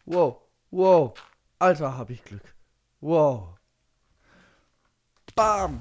Wow. Wow. Alter, hab ich Glück. Wow. Bam.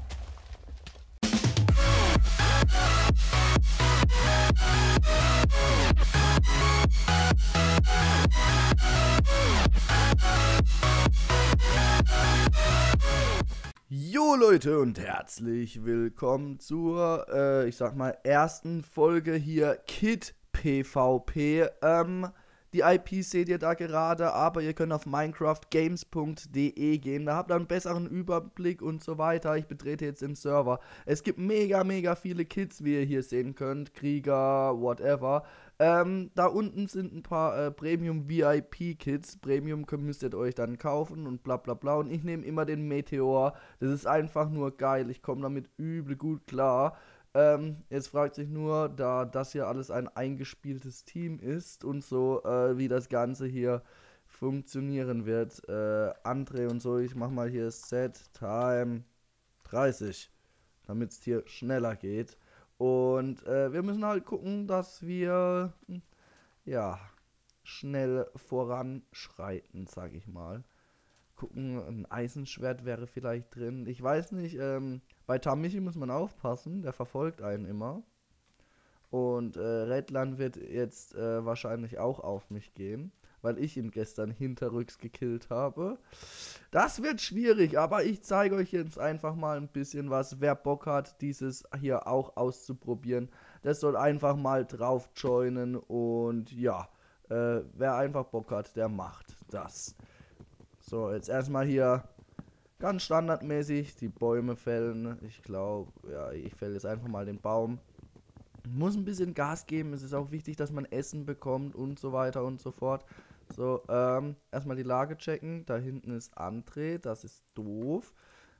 Jo Leute und herzlich willkommen zur, ich sag mal, ersten Folge hier Kid PvP. Die IP seht ihr da gerade, aber ihr könnt auf minecraftgames.de gehen. Da habt ihr einen besseren Überblick und so weiter. Ich betrete jetzt den Server. Es gibt mega viele Kids, wie ihr hier sehen könnt. Krieger, whatever. Da unten sind ein paar Premium VIP Kits. Premium müsst ihr euch dann kaufen und bla bla bla. Und ich nehme immer den Meteor. Das ist einfach nur geil. Ich komme damit übel gut klar. Jetzt fragt sich nur, da das hier alles ein eingespieltes Team ist und so, wie das Ganze hier funktionieren wird. André und so, ich mach mal hier Set Time 30, damit es hier schneller geht. Und wir müssen halt gucken, dass wir, ja, schnell voranschreiten, sag ich mal. Gucken, ein Eisenschwert wäre vielleicht drin. Ich weiß nicht, bei Tamichi muss man aufpassen, der verfolgt einen immer. Und Redland wird jetzt wahrscheinlich auch auf mich gehen, weil ich ihn gestern hinterrücks gekillt habe. Das wird schwierig, aber ich zeige euch jetzt einfach mal ein bisschen was. Wer Bock hat, dieses hier auch auszuprobieren, das soll einfach mal drauf joinen. Und ja, wer einfach Bock hat, der macht das. So, jetzt erstmal hier ganz standardmäßig die Bäume fällen. Ich glaube, ja, ich fälle jetzt einfach mal den Baum. Muss ein bisschen Gas geben. Es ist auch wichtig, dass man Essen bekommt und so weiter und so fort. So, erstmal die Lage checken. Da hinten ist André. Das ist doof.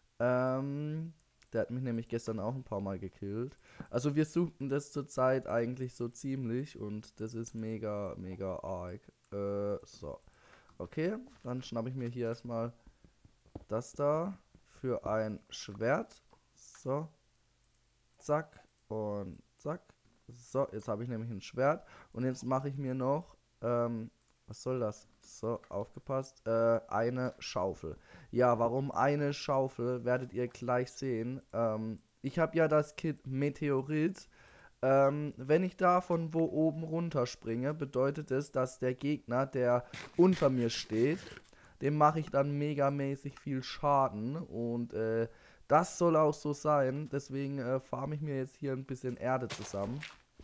Der hat mich nämlich gestern auch ein paar Mal gekillt. Also wir suchten das zurzeit eigentlich so ziemlich. Und das ist mega arg. So. Okay, dann schnappe ich mir hier erstmal das da für ein Schwert. So. Zack und zack. So, jetzt habe ich nämlich ein Schwert. Und jetzt mache ich mir noch, was soll das? So, aufgepasst. Eine Schaufel. Ja, warum eine Schaufel, werdet ihr gleich sehen. Ich habe ja das Kit Meteorit. Wenn ich da von wo oben runter springe, bedeutet es, dass der Gegner, der unter mir steht, dem mache ich dann megamäßig viel Schaden. Und das soll auch so sein. Deswegen farme ich mir jetzt hier ein bisschen Erde zusammen.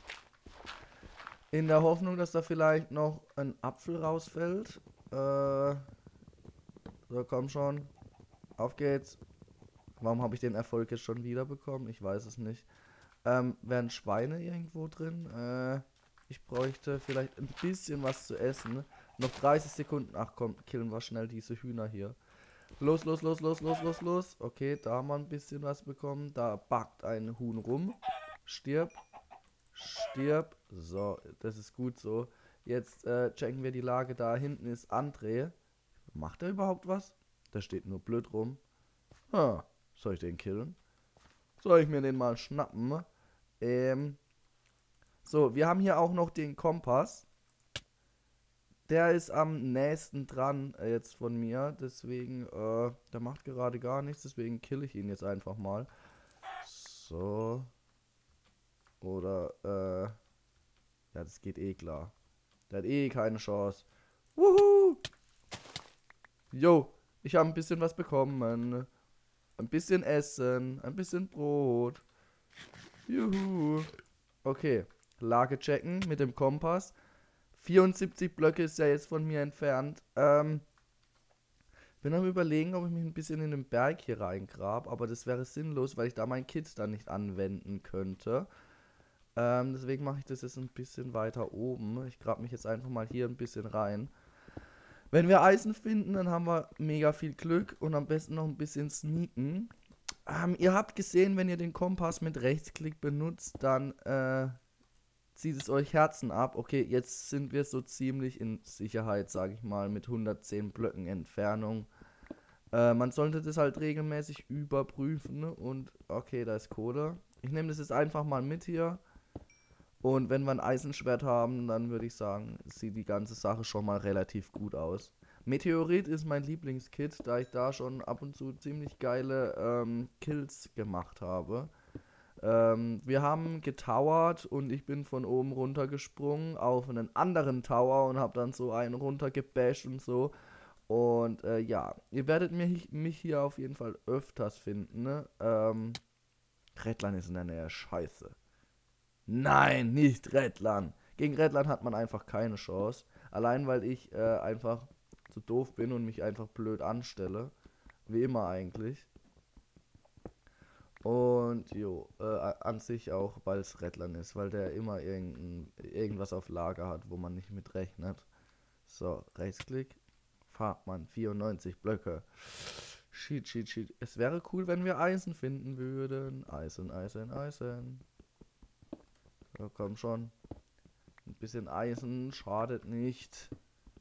In der Hoffnung, dass da vielleicht noch ein Apfel rausfällt. So, komm schon. Auf geht's. Warum habe ich den Erfolg jetzt schon wieder bekommen? Ich weiß es nicht. Wären Schweine irgendwo drin? Ich bräuchte vielleicht ein bisschen was zu essen. Noch 30 Sekunden. Ach komm, killen wir schnell diese Hühner hier. Los. Okay, da haben wir ein bisschen was bekommen. Da backt ein Huhn rum. Stirb. So, das ist gut so. Jetzt checken wir die Lage. Da hinten ist André. Macht er überhaupt was? Der steht nur blöd rum. Soll ich den killen? Soll ich mir den mal schnappen? So, wir haben hier auch noch den Kompass. Der ist am nächsten dran jetzt von mir. Deswegen, der macht gerade gar nichts. Deswegen kill ich ihn jetzt einfach mal. So. Oder, ja, das geht eh klar. Der hat eh keine Chance. Wuhu! Jo, ich habe ein bisschen was bekommen. Ein bisschen Essen. Ein bisschen Brot. Juhu. Okay, Lage checken mit dem Kompass. 74 Blöcke ist ja jetzt von mir entfernt. Bin am Überlegen, ob ich mich ein bisschen in den Berg hier reingrab, aber das wäre sinnlos, weil ich da mein Kit dann nicht anwenden könnte. Deswegen mache ich das jetzt ein bisschen weiter oben. Ich grab mich jetzt einfach mal hier ein bisschen rein. Wenn wir Eisen finden, dann haben wir mega viel Glück und am besten noch ein bisschen sneaken. Ihr habt gesehen, wenn ihr den Kompass mit Rechtsklick benutzt, dann zieht es euch Herzen ab. Okay, jetzt sind wir so ziemlich in Sicherheit, sage ich mal, mit 110 Blöcken Entfernung. Man sollte das halt regelmäßig überprüfen. Und okay, da ist Kohle. Ich nehme das jetzt einfach mal mit hier. Und wenn wir ein Eisenschwert haben, dann würde ich sagen, sieht die ganze Sache schon mal relativ gut aus. Meteorit ist mein Lieblingskit, da ich da schon ab und zu ziemlich geile Kills gemacht habe. Wir haben getowert und ich bin von oben runtergesprungen auf einen anderen Tower und habe dann so einen runtergebasht und so. Und ja, ihr werdet mich hier auf jeden Fall öfters finden. Ne? Redlan ist in der Nähe, scheiße. Nein, nicht Redlan. Gegen Redlan hat man einfach keine Chance. Allein weil ich einfach zu doof bin und mich einfach blöd anstelle. Wie immer eigentlich. Und jo, an sich auch, weil es Redlan ist, weil der immer irgendwas auf Lager hat, wo man nicht mit rechnet. So, Rechtsklick. Farbmann, 94 Blöcke. Shit. Es wäre cool, wenn wir Eisen finden würden. Eisen. So, komm schon. Ein bisschen Eisen schadet nicht.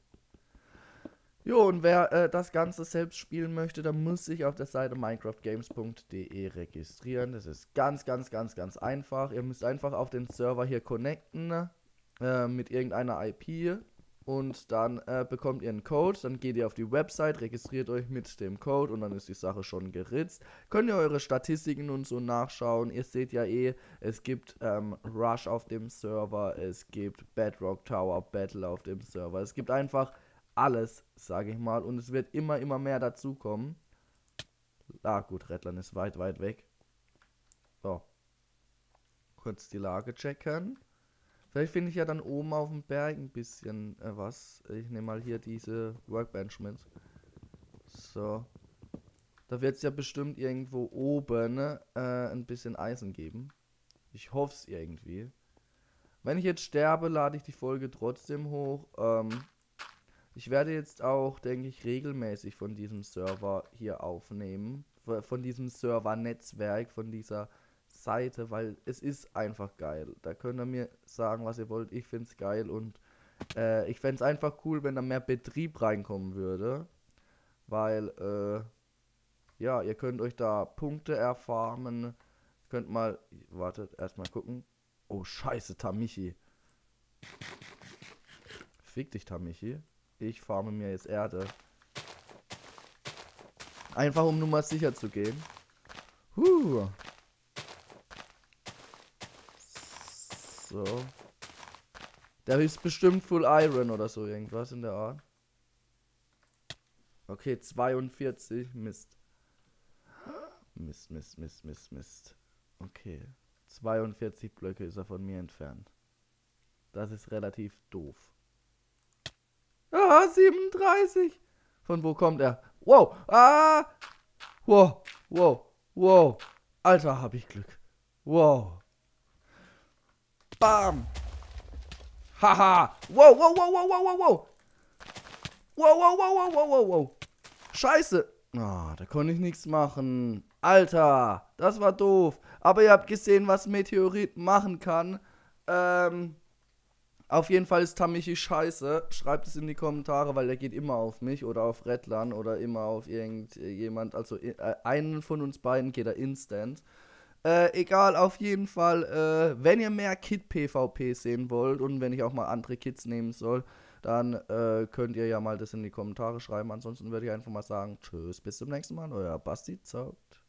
Jo, und wer das Ganze selbst spielen möchte, der muss sich auf der Seite minecraftgames.de registrieren. Das ist ganz einfach. Ihr müsst einfach auf den Server hier connecten mit irgendeiner IP und dann bekommt ihr einen Code. Dann geht ihr auf die Website, registriert euch mit dem Code und dann ist die Sache schon geritzt. Könnt ihr eure Statistiken und so nachschauen. Ihr seht ja es gibt Rush auf dem Server, es gibt Bedrock Tower Battle auf dem Server. Es gibt einfach alles, sage ich mal. Und es wird immer mehr dazukommen. Ah, gut, Redlan ist weit weg. So. Kurz die Lage checken. Vielleicht finde ich ja dann oben auf dem Berg ein bisschen was. Ich nehme mal hier diese Workbench mit. So. Da wird es ja bestimmt irgendwo oben ein bisschen Eisen geben. Ich hoffe es irgendwie. Wenn ich jetzt sterbe, lade ich die Folge trotzdem hoch. Ich werde jetzt auch, denke ich, regelmäßig von diesem Server hier aufnehmen. Von diesem Server-Netzwerk, von dieser Seite, weil es ist einfach geil. Da könnt ihr mir sagen, was ihr wollt. Ich finde es geil und ich fände es einfach cool, wenn da mehr Betrieb reinkommen würde. Weil, ja, ihr könnt euch da Punkte erfarmen. Könnt mal, wartet, erstmal gucken. Oh, scheiße, Tamichi. Fick dich, Tamichi. Ich farme mir jetzt Erde. Einfach um nur mal sicher zu gehen. So. Der ist bestimmt Full Iron oder so, irgendwas in der Art. Okay, 42. Mist. Mist. Okay. 42 Blöcke ist er von mir entfernt. Das ist relativ doof. Ah, 37. Von wo kommt er? Wow. Ah. Wow. Alter, hab ich Glück. Wow. Bam. Haha. Wow. Wow. Scheiße. Ah, da konnte ich nichts machen. Alter, das war doof. Aber ihr habt gesehen, was Meteorit machen kann. Auf jeden Fall ist Tamichi scheiße. Schreibt es in die Kommentare, weil der geht immer auf mich oder auf Redlan oder immer auf irgendjemand. Also einen von uns beiden geht er instant. Egal, auf jeden Fall, wenn ihr mehr Kit-PvP sehen wollt und wenn ich auch mal andere Kits nehmen soll, dann könnt ihr ja mal das in die Kommentare schreiben. Ansonsten würde ich einfach mal sagen, tschüss, bis zum nächsten Mal, euer Basti zockt.